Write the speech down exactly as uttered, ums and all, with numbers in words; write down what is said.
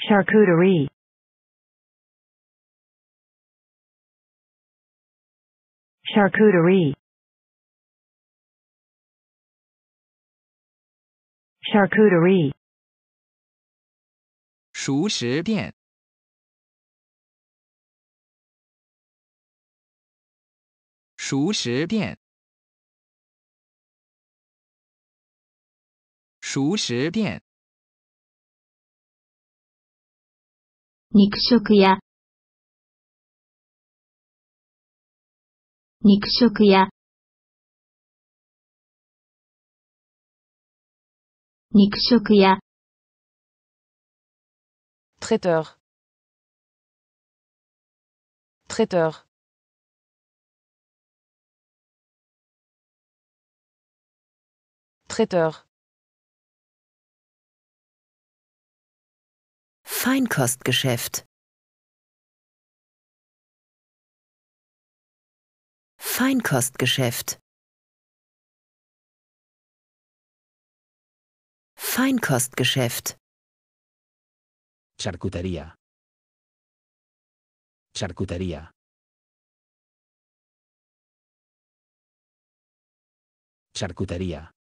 Charcuterie. Charcuterie. Charcuterie. 熟食店。熟食店。熟食店。 肉食屋。肉食屋。肉食屋。 Traiteur. Traiteur. Traiteur. Feinkostgeschäft. Feinkostgeschäft. Feinkostgeschäft. Charcutería. Charcutería. Charcutería.